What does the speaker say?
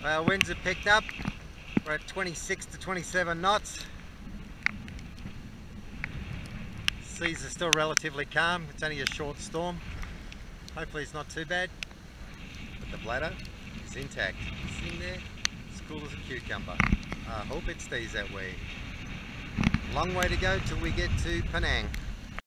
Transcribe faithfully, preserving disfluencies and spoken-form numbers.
Our winds have picked up. We're at twenty-six to twenty-seven knots. Seas are still relatively calm. It's only a short storm. Hopefully it's not too bad. But the bladder is intact. It's in there, as cool as a cucumber. I hope it stays that way. Long way to go till we get to Penang.